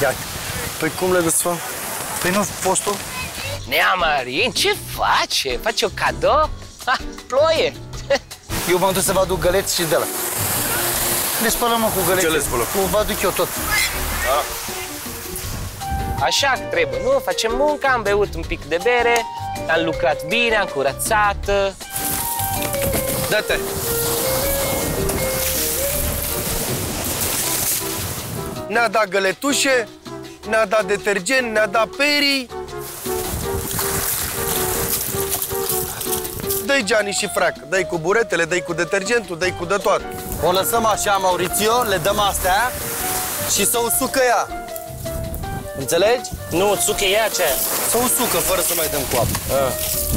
Ia. Păi cum le desfăm? Păi nu fostul? Nea Marin, ce face? Face o cadou? Ha, ploie! Eu m-am dus să vă aduc găleți și de la. Le spălăm, mă, cu găleți. Ce le spălăm? Vă aduc eu tot. Da. Așa trebuie, nu? Facem munca, am beut un pic de bere, am lucrat bine, am curățat. Dă-te! Ne-a dat găletușe, ne-a dat detergent, ne-a dat perii. Dă-i Gianni și frac, dă-i cu buretele, dă-i cu detergentul, dă-i cu de toate. O lăsăm așa, Maurițio, le dăm astea și să usucă ea. Înțelegi? Nu, usucă e aceea. Să usucă, fără să mai dăm cu apă.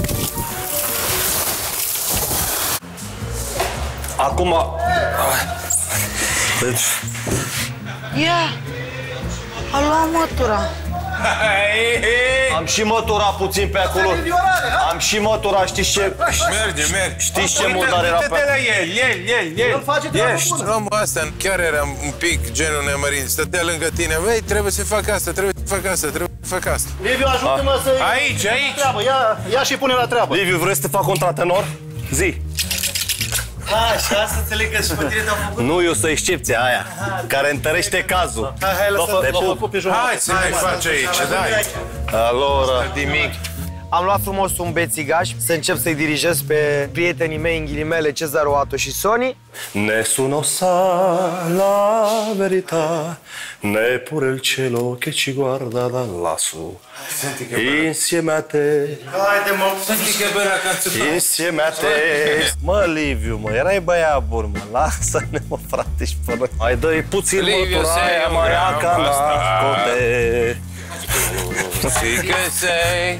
Acum... Deci... Ia! A luat mătura. Am și mătura puțin pe acolo. Am și mătura, știți ce? Merge. Știți ce murdar era pe... El. Ești. Omul ăsta chiar era un pic genul Neamărin. Stătea lângă tine. Băi, trebuie să fac asta, trebuie să fac asta. Liviu, ajută-mă să... Aici. Treabă. Ia și pune la treabă. Liviu, vrei să te fac un tratenor? Zi. Așa, să înțeleg că și pe tine te-au făcut. Nu, eu sunt excepția aia, care întărește cazul. Hai, lăsă-l pe jumătate. Hai să mai faci aici, da. Alora. Nimic. Am luat frumos un bețigaș să încep să-i dirijez pe prietenii mei, în ghilimele, Cezaro, Ato și Sony. Nessuno sa la verità, neppure il cielo che ci guarda da lassù. Insieme a te. Haide, mă. Insieme a te. Mă, Liviu, mă, erai băiat bun, mă. Lasă-ne, mă, frate, și până... Mai dă-i puțin mătura aia, măreaca nascote. Sì che sei.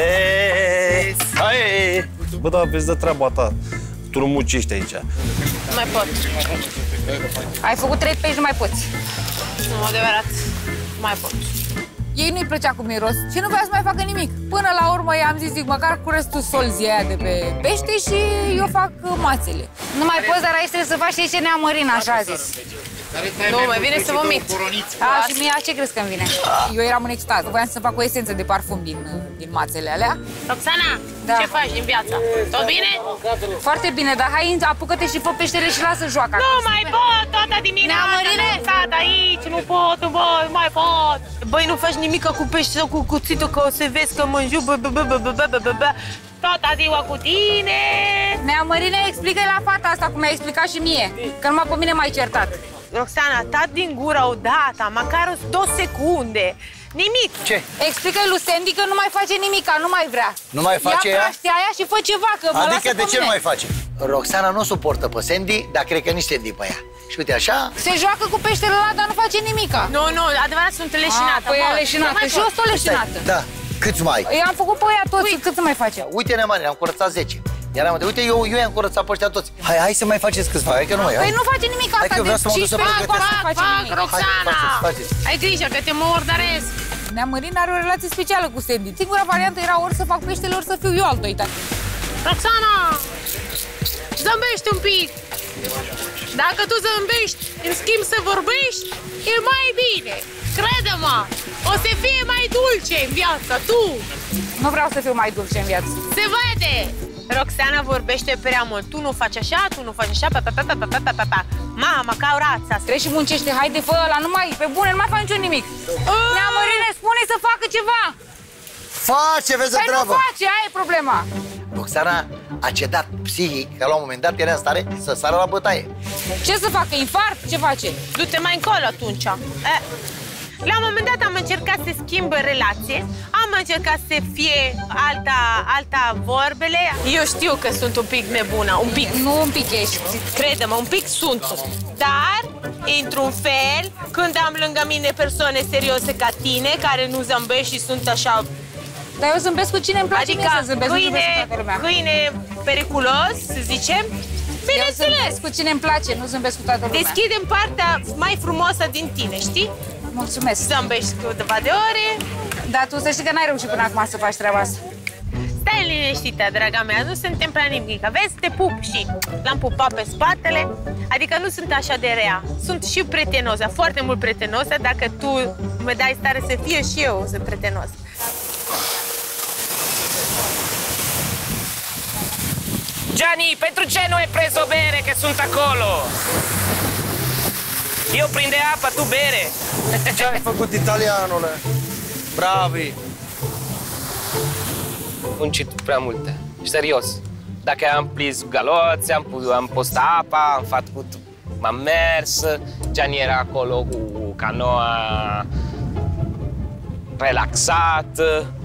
Hai! Bă, da, vezi de treaba ta. Tu nu mucești aici. Nu mai pot. Ai făcut 3 pești, nu mai poți. Nu, adevărat. Nu mai pot. Ei nu-i plăcea cu miros și nu vrea să mai facă nimic. Până la urmă i-am zis, zic, măcar curăț tu solzii aia de pe pește și eu fac mațele. Nu mai poți, dar aici trebuie să faci ce Nea Marin, așa a zis. Nu, mai vine să vomit. Și mie ce crezi că îmi vine? Eu eram în extaz. Voiam să fac o esență de parfum din mațele alea. Roxana, ce faci din viața? Tot bine? Foarte bine, dar hai, apucă-te și fă peștele și lasă joaca. Nu mai pot, toată dimineața stat aici, nu pot, nu mai pot. Băi, nu faci nimic cu pește sau cu cuțitul, că o să vezi că mă înjur, toată ziua cu tine. Nea Marine, explică-i la fata asta cum mi-a explicat și mie, că numai pe mine m-ai certat. Roxana, taci din gură odată, măcar 2 secunde. Nimic. Ce? Explică-i lui Sandy că nu mai face nimica, nu mai vrea. Nu mai face ea? Ia praștia aia și fă ceva, că mă Adică lasă de pe ce mine. nu mai face? Roxana nu suportă pe Sandy, dar cred că nici Sandy pe ea. Și uite așa... Se joacă cu peștele ăla, dar nu face nimica. Nu, adevărat sunt leșinată. Păi e leșinată și eu sunt o leșinată. Da, câți mai? I-am făcut pe ăia toți, cât să mai face? Uite, Neamane, am curățat 10. Iar am uite, eu i-am curățat pe ăștia toți. Hai să mai faceți câțiva, hai că nu mai Păi nu face nimic asta, de 15 ani încoace nu face nimic. Roxana! Ai grijă că te murdăresc. Nea Marin are o relație specială cu Sandy. Singura variantă era ori să fac peștele, ori să fiu eu altoită. Roxana! Zâmbești un pic! Dacă tu zâmbești, în schimb să vorbești, e mai bine. Crede-mă! O să fie mai dulce în viață, tu! Nu vreau să fiu mai dulce în viață. Se vede! Roxana vorbește prea mult. Tu nu faci așa, tu nu faci așa, Mama, ca o rață. Treci și muncește, haide, fă ăla, nu mai, pe bune, nu mai faci niciun nimic. Nea Marine, spune să facă ceva. Face, vezi de treabă. Păi nu face, aia e problema. Roxana a cedat psihic, că la un moment dat era în stare să sară la bătaie. Ce să facă, infart? Ce face? Du-te mai încolo atunci. La un moment dat am încercat să schimb relație, am încercat să fie alta vorbele. Eu știu că sunt un pic nebună, un pic. Nu un pic ești. Crede-mă, un pic sunt. Dar, într-un fel, când am lângă mine persoane serioase ca tine, care nu zâmbesc și sunt așa... Dar eu zâmbesc cu cine îmi place adică să zâmbesc, câine periculos, să zicem. Eu zâmbesc cu cine îmi place, nu zâmbesc cu toată lumea. Deschidem partea mai frumoasă din tine, știi? Mulțumesc. Zâmbești câteva de ore. Dar tu să știi că n-ai reușit până acum să faci treaba asta. Stai liniștită, draga mea, nu se întâmplă nimic. Vezi, te pup și l-am pupat pe spatele, adică nu sunt așa de rea. Sunt și prietenosă, foarte mult prietenosă, dacă tu mă dai stare să fie și eu sunt prietenosă. Gianni, pentru ce nu ai preso bere, că sunt acolo? Eu prinde apă, tu bere. Ce ai făcut, italianule? Bravi! Muncit prea multe, serios. Dacă am plis galoți, am pus apa, m-am mers, Gianni era acolo cu canoa relaxat.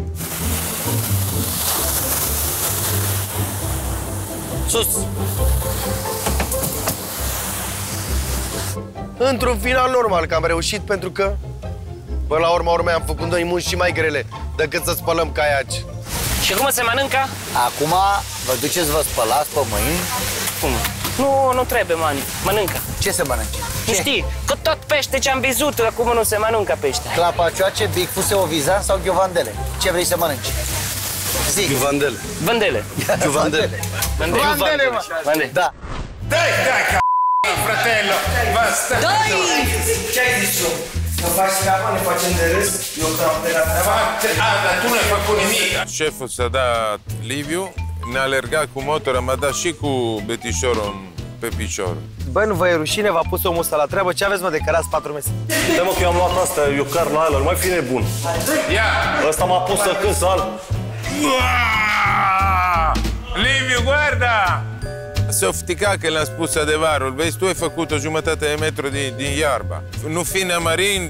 Sus! Într-un final normal că am reușit, pentru că până la urma urmei am făcut noi munci și mai grele decât să spălăm caiaci. Și cum se mănâncă? Acum vă duceți, vă spălați pe mâini. Cum? Nu trebuie, mănâncă. Ce se mănânce? Nu știi, cu tot pește ce am văzut, acum nu se mănâncă pește. Clapacioace, bigfuse, ovizan sau ghiovandele? Ce vrei să mănânci? Zic. Ghiuvandele. Vândele. Ghiuvandele. Vândele, mă. Da. Dai, fratello, basta. Ce ai zis tu? Să faci treaba, ne facem de râs? Eu că am plecat treaba. Dar tu n-ai făcut nimic. Șeful s-a dat Liviu, ne-a alergat cu motorul, m-a dat și cu betișorul pe picior. Bă, nu vă e rușine? V-a pus omul ăsta la treabă? Ce aveți, mă, de cărați 4 mese? Dă mă că eu am luat asta, eu car la ala, nu mai fi nebun. Ia! Ăsta m-a pus să cânt să al. Liviu, guarda! S-a ofticat că le-am spus adevărul. Vezi, tu ai făcut o jumătate de metru din iarba. Nu fi neamarin.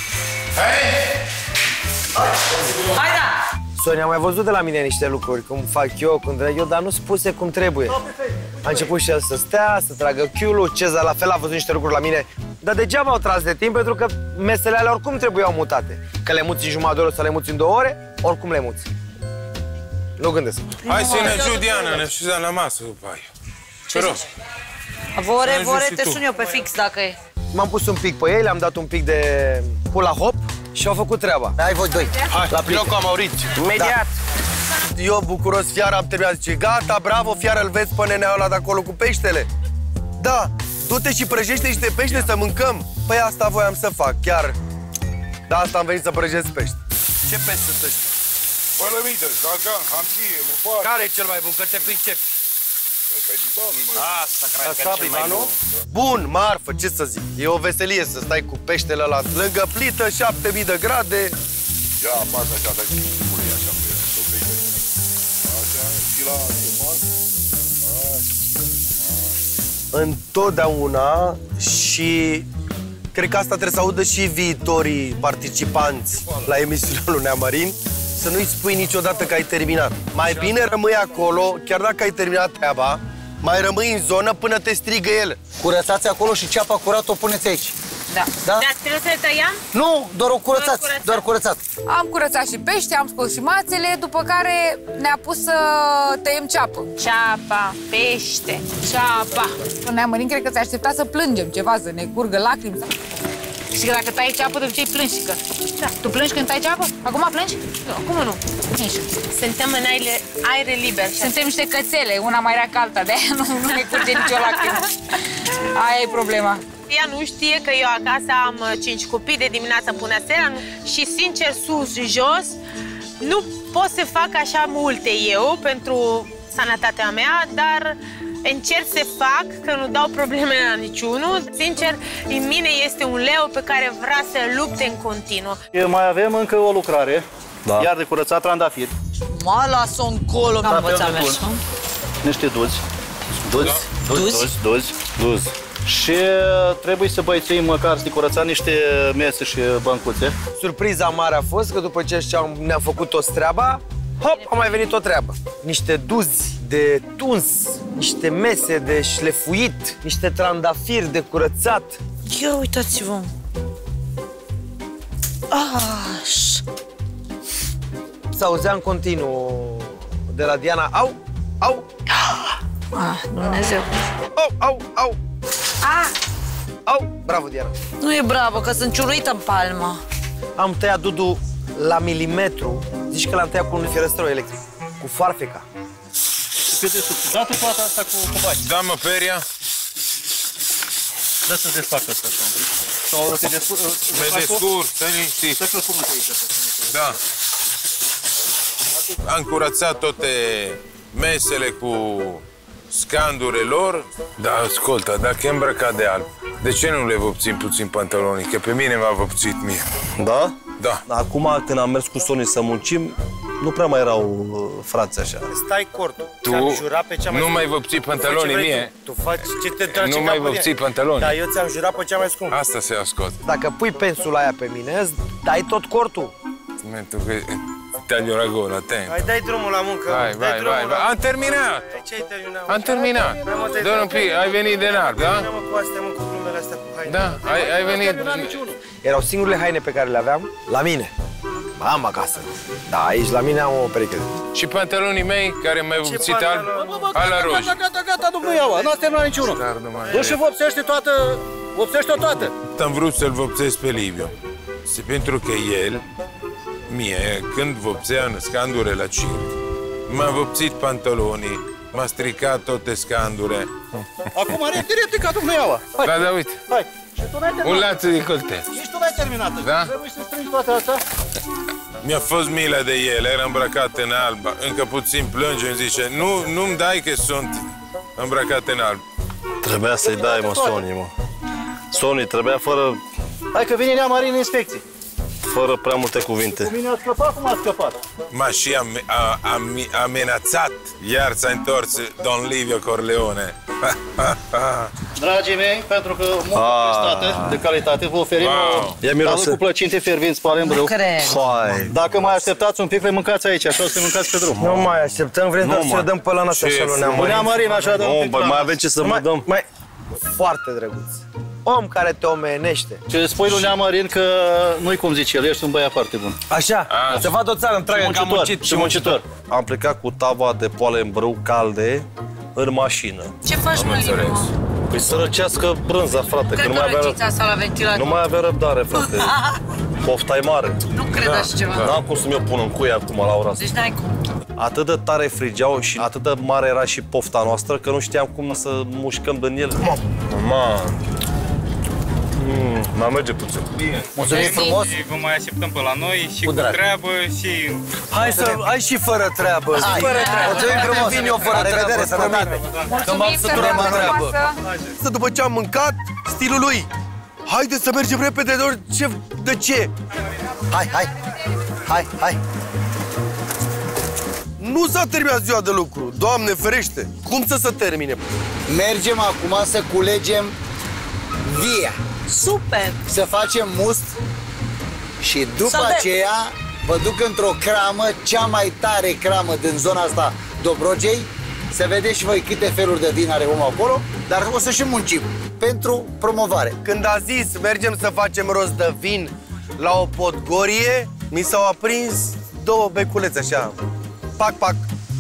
Hai da! Sonia, am mai văzut de la mine niște lucruri, cum fac eu, cum drag eu, dar nu spuse cum trebuie. A început și el să stea, să tragă chiulul, Cezar la fel a văzut niște lucruri la mine. Dar degeaba au tras de timp, pentru că mesele alea oricum trebuiau mutate. Că le muți în jumătate de oră sau le muți în 2 ore, oricum le muți. Nu gândesc. Hai să ne ajut, Diana, ne așezăm la masă după aia. Ce rog? Vore, te sun eu pe fix dacă e. M-am pus un pic pe ei, le-am dat un pic de hula hop și au făcut treaba. Hai voi doi. Hai, la locul Maurici. Imediat. Da. Eu, bucuros, fiara, am terminat. Zice, gata, bravo, fiară, îl vezi pe nenea ăla de acolo cu peștele? Da, du-te și prăjește niște pește să mâncăm. Păi asta voiam să fac, chiar. Da, asta am venit să prăjesc pește. Ce pești sunt ăștia? Pălămită, galgan, hamsie, lupar. Care e cel mai bun, că te pricepi? Asta cred că e cel mai bun. Bun, marfă, ce să zic. E o veselie să stai cu peștele ăla lângă plită, 7000 de grade. Ia, pasă așa, dai culia așa, așa, și la ce fac? Întotdeauna și cred că asta trebuie să audă și viitorii participanți la emisiunea lui Neamarin, să nu-i spui niciodată că ai terminat. Mai bine rămâi acolo, chiar dacă ai terminat treaba, mai rămâi în zonă până te strigă el. Curățați acolo și ceapa curată o puneți aici. Da. Da? Dar trebuie să tăiam? Nu, doar o curățați, doar curățat. Am curățat și pește, am scos și mațele, după care ne-a pus să tăiem ceapă. Ceapa, pește, ceapa. Neamărin, cred că ți-a așteptat să plângem ceva, să ne curgă lacrimi. Și că dacă tai ceapă, de obicei plângi, că... Da. Tu plângi când tai ceapă? Acum plângi? Nu, acum nu. Nici. Suntem în aer liber. Suntem niște cățele, una mai rea ca alta, de-aia nu ne curge nicio lacrimă. Aia e problema. Ea nu știe că eu acasă am 5 copii, de dimineață până seara și, sincer, sus, jos, nu pot să fac așa multe eu pentru sănătatea mea, dar încerc să fac, că nu dau probleme la niciunul. Sincer, în mine este un leu pe care vrea să lupte în continuu. Mai avem încă o lucrare, iar de curățat trandafiri. Mă las-o încolo, n-am învățat mers. Niște duzi. Duzi. Și trebuie să băieței măcar să curăța niște mese și băncuțe. Surpriza mare a fost că după ce ne-am făcut toți treaba, hop, a mai venit o treabă. Niște duzi de tuns, niște mese de șlefuit, niște trandafiri de curățat. Ia uitați-vă. Aș. S-auzea în continuu de la Diana, au. Dumnezeu. Au. Bravo, Diana. Nu e bravo, că sunt ciuruită în palmă. Am tăiat Dudu la milimetru. Zici că l-am tăiat cu un fierăstrău electric. cu foarfeca. Dă-te toată asta cu bani. Da, mă, peria. Dă să desfacă asta așa un pic. Sau te descurc. Me descurc, stai liniștit. Să-ți lăsăm aici. Da. Am curățat toate mesele cu scandurile lor. Da, ascultă, dacă e îmbrăcat de alb, de ce nu le vopțim puțin pantalonii? Că pe mine m-a vopțit mie. Da? Da. Acum, când am mers cu Sony să muncim, nu prea mai erau frați așa. Stai cortul. Tu nu mai vopți pantalonii mie. Tu faci ce te trage Nu mai vopți pantalonii. Da, eu ți-am jurat pe cea mai scumpă. Asta se ascult. Dacă pui pensula aia pe mine, îți dai tot cortul. Momentul că taglio la gola, atent. Hai, dai drumul la muncă. Vai. Am terminat. Ce ai terminat? Am terminat. Doar un pic, ai venit de înalt, da? Mă cu astea, mă, cu glumele astea cu haine. Da, ai venit. Erau singurele haine pe care le aveam la mine. Am acasă. Da, aici la mine am o pereche. Și pantalonii mei, care mai vopțit alb, ala roșu. Gata, domnul Iaua, n-ați terminat niciunul. Du și vopsește toată, vopsește-o toată. Am vrut să-l vopțesc pe Liviu. Pentru că el, mie, când vopțea în scandure la circ, m-a vopțit pantalonii, m-a stricat toate scandure. Acum are direct ca domnul Iaua. Da, uite. Hai. Și tu n-ai terminat. Un laț de colte. Nici tu n-ai terminat. Da? Trebuie să strângi toate astea. Mi-a fost milă de el, era îmbrăcat în alb. Încă puțin plânge, îmi zice, nu-mi dai că sunt îmbrăcat în alb. Trebuia să-i dai, mă, Sony, mă. Sony, trebuia fără Hai că vine Neamarin în inspecție. fără prea multe cuvinte. Cu mine a scăpat, cum a scăpat? M-a și amenațat. Iar s-a întors Don Livio Corleone. Dragii mei, pentru că muncă prestată de calitate, vă oferim o tavă cu plăcinte fiervinți pe alem brâu. Dacă mai așteptați un pic, le mâncați aici, așa o să mâncați pe drum. Nu mai așteptăm, vrem doar să dăm pe la noastră așa lui Neamarin. Neamarin, așa dăm un pic. Mai avem ce să vă dăm. Foarte drăguț. Om care te omenește. Ce spui lui Neamarin că nu-i cum zice el, ești un băiat foarte bun. Așa, să vadă o țară întreagă că am muncit. Și muncitor. Am plecat cu tava de poale în brâu calde în mașină. Ce faci, mă, Liviu? Păi să răcească brânza, frate, că nu mai avea răbdare, frate. Pofta e mare. Nu cred așa ceva. N-am cum să mi-o pun în cui acum la ora asta. Deci n-ai cum. Atât de tare frigeau și atât de mare era și pofta noastră că nu știam cum să mușcăm din el. Mai merge puțin. Mulțumim frumos. Vă mai așteptăm pe la noi și cu treabă și... Hai și fără treabă. Mulțumim frumos. Vin eu fără treabă. Revedere, sănătate. Că m-am săturat la treabă. După ce am mâncat, stilul lui. Haideți să mergem repede, de ce? Hai. Nu s-a terminat ziua de lucru, Doamne ferește! Cum să se termine? Mergem acum să culegem via. Super! Să facem must și după aceea vă duc într-o cramă, cea mai tare cramă din zona asta Dobrogei. Să vedeți și voi câte feluri de vin are omul acolo, dar o să și muncim pentru promovare. Când a zis mergem să facem rost de vin la o podgorie, mi s-au aprins două beculețe așa. Pac.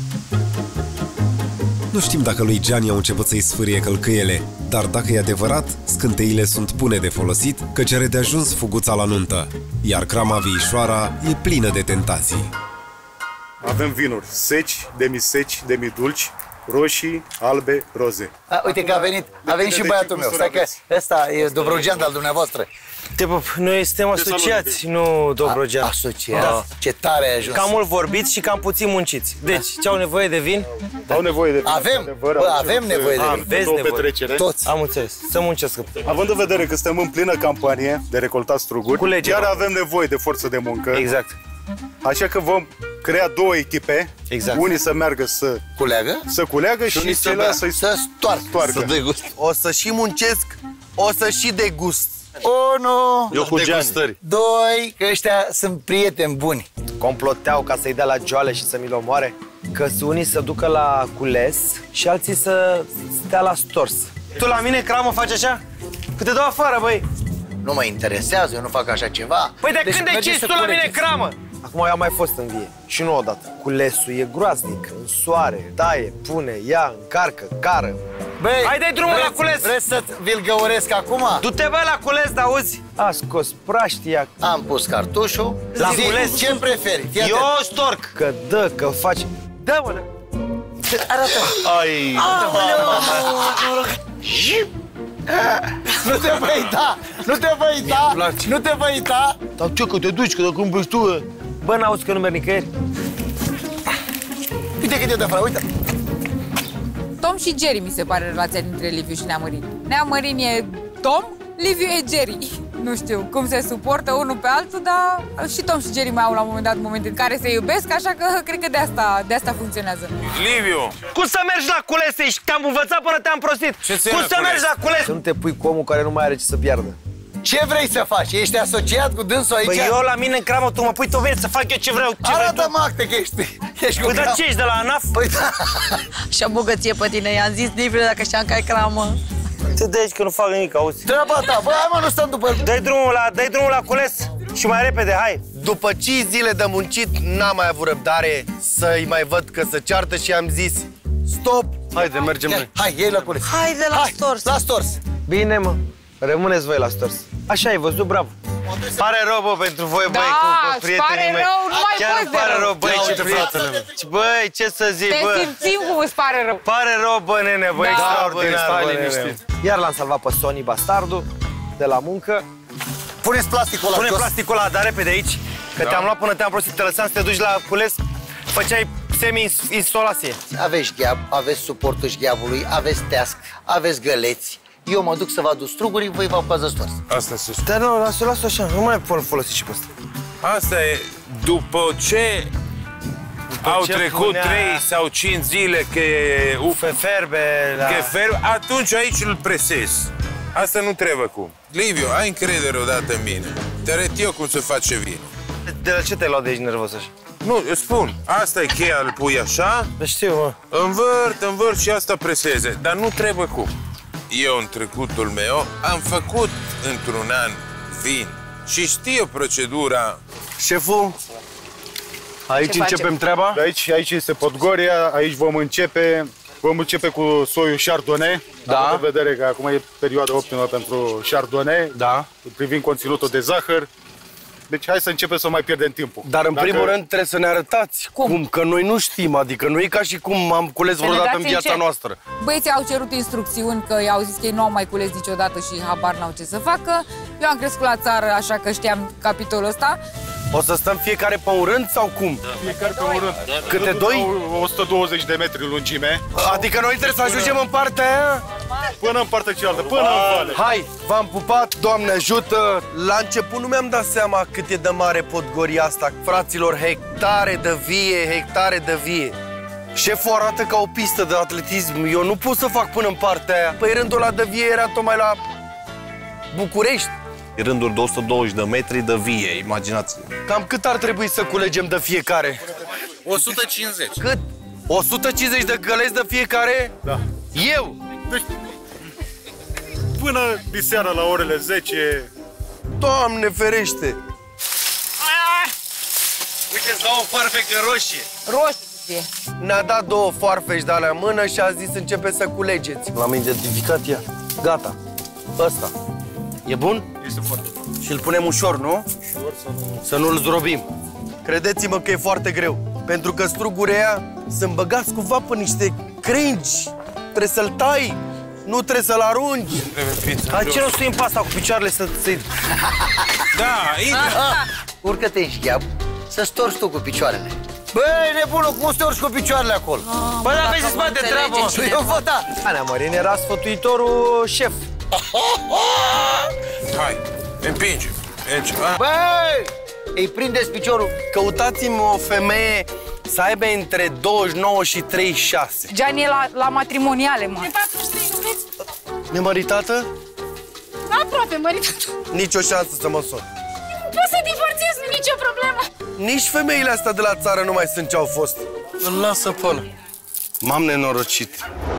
Nu știm dacă lui Gianni au început să-i sfârie călcâiele, dar dacă e adevărat, scânteile sunt bune de folosit, căci are de ajuns fuguța la nuntă, iar crama Viișoara e plină de tentații. Avem vinuri seci, demiseci, demidulci, roșii, albe, roze. Uite că a venit și băiatul meu. Stai că ăsta e dobrogean al dumneavoastră. Noi suntem asociați, nu dobrogean. Asociați? Da. Ce tare ai ajuns. Cam mult vorbiți și cam puțin munciți. Deci, ce au nevoie de vin? Au nevoie de vin. Avem nevoie de vin. Aveți nevoie. Petrecere. Toți. Am înțeles. Să muncească. Având în vedere că suntem în plină campanie de recoltat struguri, chiar avem nevoie de forță de muncă. Exact. Așa că vom crea două echipe. Exact. Unii să meargă să culeagă și ceilalți să stoarcă. O să și muncesc, o să și degust. 1. Eu cu Gianni. 2. Că ăștia sunt prieteni buni. Comploteau ca să-i dea la joale și să mi-l omoare. Că unii să ducă la cules și alții să stea la stors. Tu la mine cramă faci așa? Că te dau afară, băi. Nu mă interesează, eu nu fac așa ceva. Păi de când decizi tu la mine cramă? Acum eu am mai fost în vie și nu odată. Culesul e groaznic, în soare, taie, pune, ia, încarcă, cară. Băi, hai dai drumul la cules! Vreți să vi-l găuresc acum? Du-te, băi, la cules, d-auzi? A scos praștia. Am pus cartușul. La cules? Ce preferi? Eu storc. Că dă, că faci... Da, mă, arată. Ai. Nu te vei da! Nu te vei da! Nu te vei da! Dar ce, că te duci, că dacă îmi pleci tu... Bă, n-auzi că nu merg nicăieri? Uite cât e de afară, uite! Tom și Jerry mi se pare relația dintre Liviu și Neamărin. Neamărin e Tom, Liviu e Jerry. Nu știu cum se suportă unul pe altul, dar și Tom și Jerry mai au la un moment dat momente în care se iubesc, așa că cred că de asta funcționează. Liviu! Cum să mergi la culese? Te-am învățat până te-am prostit! Cum să mergi la culese? Să nu te pui cu omul care nu mai are ce să piardă. Ce vrei să faci? Ești asociat cu dânsul aici? Păi eu la mine în cramă, tu mă pui, tu vezi să fac eu ce vreau. Arată-mă acte că ești cu păi dar ce ești de la ANAF? Păi da. Și-a bogăție pe tine, i-am zis, Liviu, dacă știam că ai cramă. Te dă aici că nu fac nimic, auzi? Treaba ta, bă, hai mă, nu stăm după... Dai drumul la cules și mai repede, hai! După 5 zile de muncit, n-am mai avut răbdare să-i mai văd că se ceartă și am zis stop! Haide, mergem noi! Hai, iei la cules! Haide la stors! La stors! Bine, mă, rămâneți voi la stors. Așa ai văzut, bravo! Pare rău, bă, pentru voi, băi, cu prietenii mei. Rău, nu mai chiar îmi pare rău, băi, ce prieteni. Băi, ce să zic, bă. Te simțim cum îți pare rău. Pare rău, bă, nene, bă, extraordinar, bă, nene. Iar l-am salvat pe Sony, bastardul, de la muncă. Puneți plasticul ăla. Pune plasticul ăla, dar repede aici, că te-am luat până te-am prostit, te lăsam să te duci la cules, făceai semi-instalație. Aveți gheab, aveți suportul șgheabului, aveți teasc, aveți găleți. Eu mă duc să vă aduc strugurii, voi vă apucați de stors. Asta se spune. Dar nu, lasă așa, nu mai pot folosi și pe asta. Asta e după ce au trecut 3 sau 5 zile că ferbe, atunci aici îl presezi. Asta nu trebuie cum. Liviu, ai încredere odată în mine. Te arăt eu cum se face vin. De la ce te-ai luat de aici nervos așa? Nu, îți spun, asta e cheia, îl pui așa. Știu, mă. Învârt și asta preseze, dar nu trebuie cum. Eu, în trecutul meu, am făcut într-un an vin și știu procedura. Șeful, aici începem treaba? Aici este Podgoria, aici vom începe cu soiul Chardonnay. Da. Având în vedere că acum e perioada optimă pentru Chardonnay, da, privind conținutul de zahăr. Deci hai să începem să mai pierdem timpul. Dar în primul rând trebuie să ne arătați cum, că noi nu știm, adică nu e ca și cum am cules vreodată în viața noastră. Băieții au cerut instrucțiuni, că i-au zis că ei nu au mai cules niciodată și habar n-au ce să facă. Eu am crescut la țară, așa că știam capitolul ăsta. O să stăm fiecare pe un rând sau cum? Da. Fiecare pe un rând. Câte doi? 120 de metri lungime. Adică noi trebuie să ajungem în partea aia? Până în partea cealaltă, până în vale. Hai, v-am pupat, Doamne ajută! La început nu mi-am dat seama cât e de mare Podgoria asta. Fraților, hectare de vie. Șeful arată ca o pistă de atletism. Eu nu pot să fac până în partea aia. Păi rândul ăla de vie era tocmai la București. Rânduri de 120 de metri de vie, imaginați. Cam cât ar trebui să culegem de fiecare? 150. Cât? 150 de găleți de fiecare? Da. Eu? Deci, până diseară la orele 10... Doamne ferește! Uite-ți dau o foarfecă roșie. Roșie. Ne-a dat 2 foarfeci de-alea în mână și a zis începe să culegeți. L-am identificat ea. Gata. Ăsta. E bun? Este foarte bun. Și îl punem ușor, nu? Ușor să nu-l zdrobim. Credeți-mă că e foarte greu. Pentru că strugurii aia sunt băgați cumva pe niște crengi. Trebuie să-l tai. Nu trebuie să-l arunci. Dar ce nu stai în pasta cu picioarele să-ți... Da, urcă-te în șgheab să storci tu cu picioarele. Băi, nebunul, cum storci cu picioarele acolo? Bă, dar vezi, mă, de treabă. Eu vă da. Neamărin era sfătuitorul șef. Hai, împinge. Băi, îi prindeți piciorul. Căutați-mi o femeie să aibă între 29 și 36. Gianni e la matrimoniale, mă. Nemăritată? Aproape măritată. Nici o șansă să mă sun. Nu pot să divorțez, nu nicio problemă. Nici femeile astea de la țară nu mai sunt ce au fost. Îl lasă pe ăla. M-am nenorocit.